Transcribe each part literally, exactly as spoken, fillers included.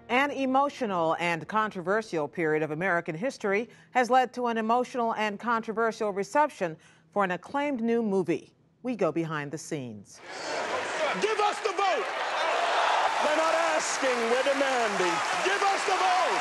An emotional and controversial period of American history has led to an emotional and controversial reception for an acclaimed new movie. We go behind the scenes. Give us the vote! We're not asking, we're demanding. Give us the vote!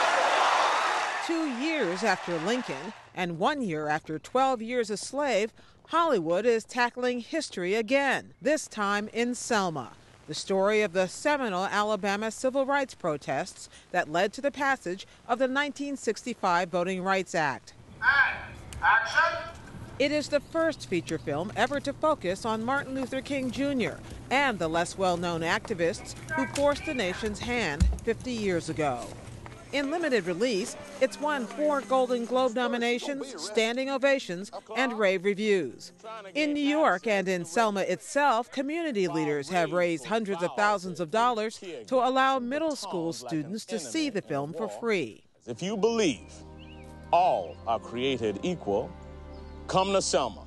Two years after Lincoln and one year after twelve years a slave, Hollywood is tackling history again, this time in Selma. The story of the seminal Alabama civil rights protests that led to the passage of the nineteen sixty-five Voting Rights Act. And action! It is the first feature film ever to focus on Martin Luther King Junior and the less well-known activists who forced the nation's hand fifty years ago. In limited release, it's won four Golden Globe nominations, standing ovations, and rave reviews. In New York and in Selma itself, community leaders have raised hundreds of thousands of dollars to allow middle school students to see the film for free. If you believe all are created equal, come to Selma.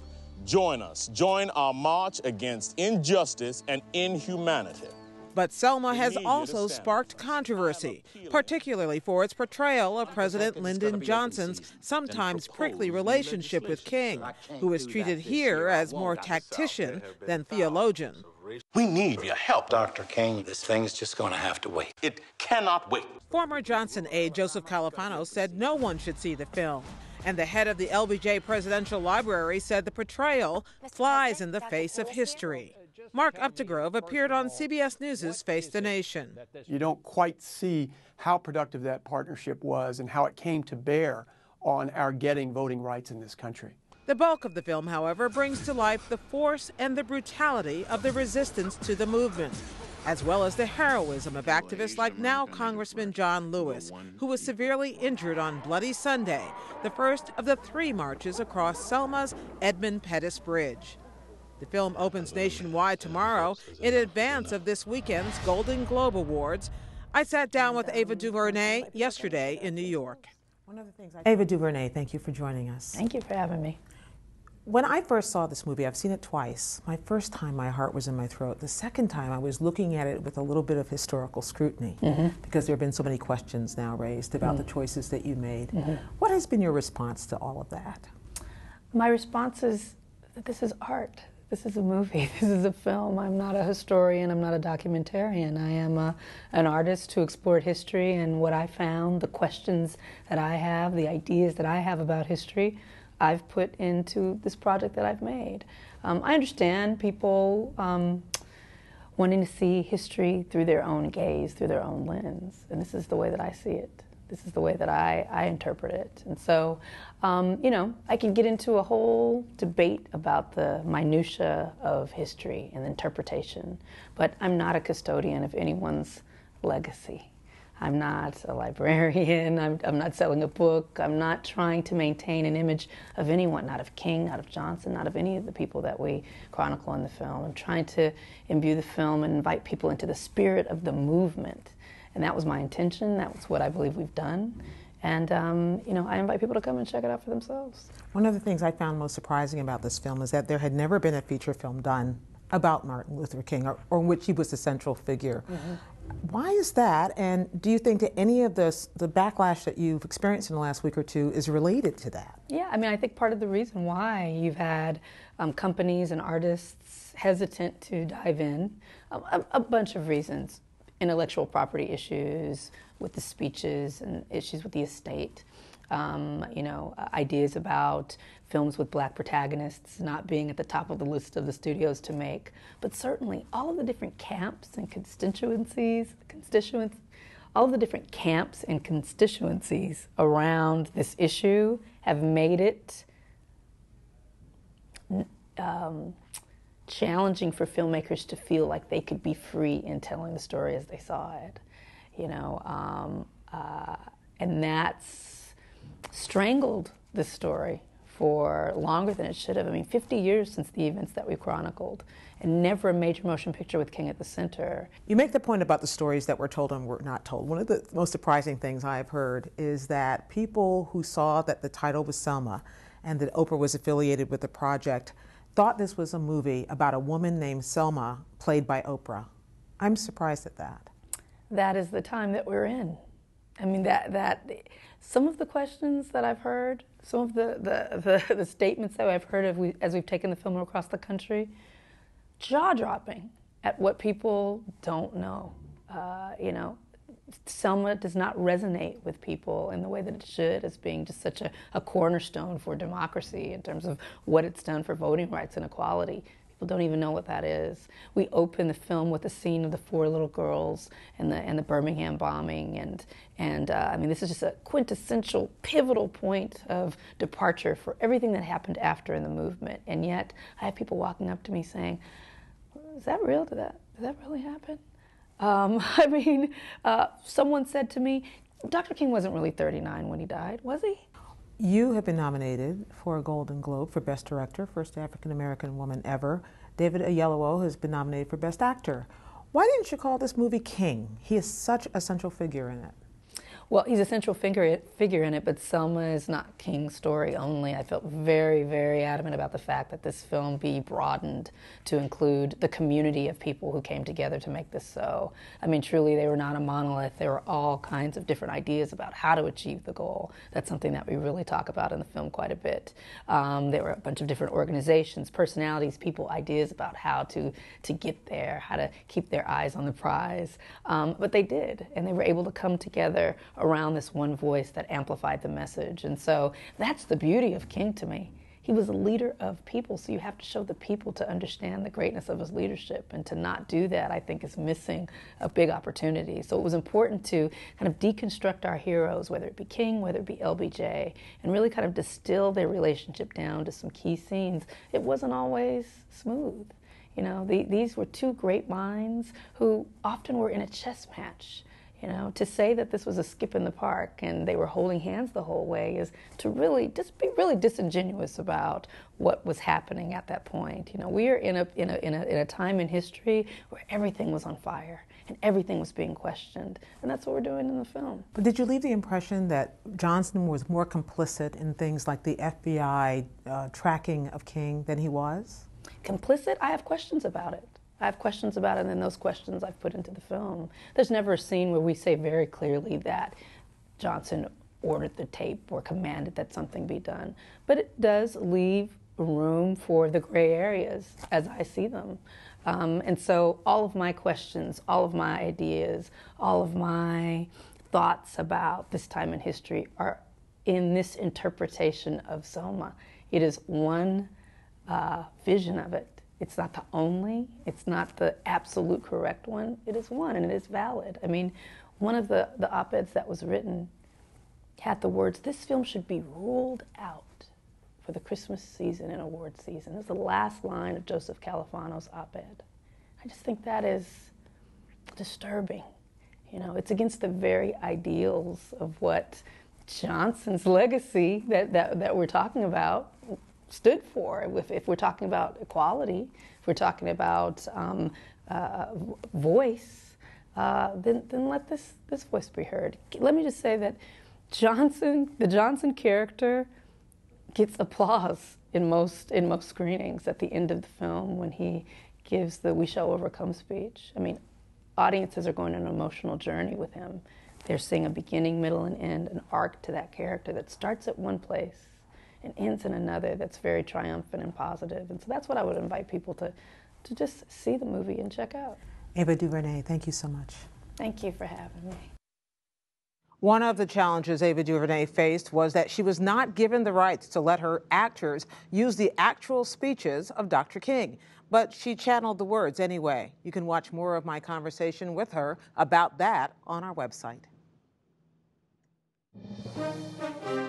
Join us. Join our march against injustice and inhumanity. But Selma has also sparked controversy, particularly for its portrayal of President Lyndon Johnson's sometimes prickly relationship with King, who is treated here as more tactician than theologian. We need your help, Doctor King. This thing's just going to have to wait. It cannot wait. Former Johnson aide Joseph Califano said no one should see the film. And the head of the L B J Presidential Library said the portrayal flies in the face of history. Mark Updegrove appeared on C B S News' Face the Nation. You don't quite see how productive that partnership was and how it came to bear on our getting voting rights in this country. The bulk of the film, however, brings to life the force and the brutality of the resistance to the movement, as well as the heroism of activists like now Congressman John Lewis, who was severely injured on Bloody Sunday, the first of the three marches across Selma's Edmund Pettus Bridge. The film opens nationwide tomorrow in advance of this weekend's Golden Globe Awards. I sat down with Ava DuVernay yesterday in New York. One of the things I Ava DuVernay, thank you for joining us. Thank you for having me. When I first saw this movie, I've seen it twice. My first time, my heart was in my throat. The second time, I was looking at it with a little bit of historical scrutiny, mm-hmm. because there have been so many questions now raised about mm-hmm. the choices that you made. Mm-hmm. What has been your response to all of that? My response is that this is art. This is a movie. This is a film. I'm not a historian. I'm not a documentarian. I am a, an artist who explored history, and what I found, the questions that I have, the ideas that I have about history, I've put into this project that I've made. Um, I understand people um, wanting to see history through their own gaze, through their own lens, and this is the way that I see it. This is the way that I, I interpret it. And so, um, you know, I can get into a whole debate about the minutia of history and interpretation, but I'm not a custodian of anyone's legacy. I'm not a librarian, I'm, I'm not selling a book, I'm not trying to maintain an image of anyone, not of King, not of Johnson, not of any of the people that we chronicle in the film. I'm trying to imbue the film and invite people into the spirit of the movement. And that was my intention, that was what I believe we've done. And, um, you know, I invite people to come and check it out for themselves. One of the things I found most surprising about this film is that there had never been a feature film done about Martin Luther King, or, or in which he was the central figure. Mm-hmm. Why is that, and do you think that any of this, the backlash that you've experienced in the last week or two is related to that? Yeah, I mean, I think part of the reason why you've had um, companies and artists hesitant to dive in, um, a, a bunch of reasons. Intellectual property issues with the speeches and issues with the estate. Um, you know, ideas about films with black protagonists not being at the top of the list of the studios to make, but certainly all of the different camps and constituencies, constituents, all of the different camps and constituencies around this issue have made it um, challenging for filmmakers to feel like they could be free in telling the story as they saw it, you know, um, uh, and that's strangled this story for longer than it should have. I mean, fifty years since the events that we chronicled, and never a major motion picture with King at the center. You make the point about the stories that were told and were not told. One of the most surprising things I've heard is that people who saw that the title was Selma and that Oprah was affiliated with the project thought this was a movie about a woman named Selma played by Oprah. I'm surprised at that. that is the time that we're in. I mean, that that some of the questions that I've heard, some of the the, the, the statements that I've heard of we, as we've taken the film across the country, jaw-dropping at what people don't know. Uh, you know, Selma does not resonate with people in the way that it should, as being just such a, a cornerstone for democracy in terms of what it's done for voting rights and equality. People don't even know what that is. We open the film with a scene of the four little girls and the and the Birmingham bombing, and and uh, I mean, this is just a quintessential, pivotal point of departure for everything that happened after in the movement. And yet, I have people walking up to me saying, "Is that real? Did that did that really happen?" Um, I mean, uh, someone said to me, Doctor King wasn't really thirty-nine when he died, was he? You have been nominated for a Golden Globe for Best Director, first African-American woman ever. David Oyelowo has been nominated for Best Actor. Why didn't you call this movie King? He is such a central figure in it. Well, he's a central figure, figure in it, but Selma is not King's story only. I felt very, very adamant about the fact that this film be broadened to include the community of people who came together to make this so. I mean, truly, they were not a monolith. There were all kinds of different ideas about how to achieve the goal. That's something that we really talk about in the film quite a bit. Um, there were a bunch of different organizations, personalities, people, ideas about how to, to get there, how to keep their eyes on the prize. Um, but they did, and they were able to come together around this one voice that amplified the message. And so that's the beauty of King to me. He was a leader of people, so you have to show the people to understand the greatness of his leadership, and to not do that, I think, is missing a big opportunity. So it was important to kind of deconstruct our heroes, whether it be King, whether it be L B J, and really kind of distill their relationship down to some key scenes. It wasn't always smooth. You know, the, these were two great minds who often were in a chess match. You know, to say that this was a skip in the park and they were holding hands the whole way is to really just be really disingenuous about what was happening at that point. You know, we are in a in a in a in a time in history where everything was on fire and everything was being questioned, and that's what we're doing in the film. But did you leave the impression that Johnson was more complicit in things like the F B I uh, tracking of King than he was? Complicit? I have questions about it. I have questions about it, and then those questions I've put into the film. There's never a scene where we say very clearly that Johnson ordered the tape or commanded that something be done. But it does leave room for the gray areas as I see them. Um, and so all of my questions, all of my ideas, all of my thoughts about this time in history are in this interpretation of Selma. It is one uh, vision of it. It's not the only, it's not the absolute correct one. It is one, and it is valid. I mean, one of the, the op-eds that was written had the words, "This film should be ruled out for the Christmas season and award season." That's the last line of Joseph Califano's op-ed. I just think that is disturbing. You know, it's against the very ideals of what Johnson's legacy that, that, that we're talking about stood for. If, if we're talking about equality, if we're talking about um, uh, voice, uh, then then let this this voice be heard. Let me just say that Johnson, the Johnson character, gets applause in most in most screenings at the end of the film when he gives the "We Shall Overcome" speech. I mean, audiences are going on an emotional journey with him. They're seeing a beginning, middle, and end, an arc to that character that starts at one place and ends in another that's very triumphant and positive. And so that's what I would invite people to, to just see the movie and check out. Ava DuVernay, thank you so much. Thank you for having me. One of the challenges Ava DuVernay faced was that she was not given the rights to let her actors use the actual speeches of Doctor King, but she channeled the words anyway. You can watch more of my conversation with her about that on our website.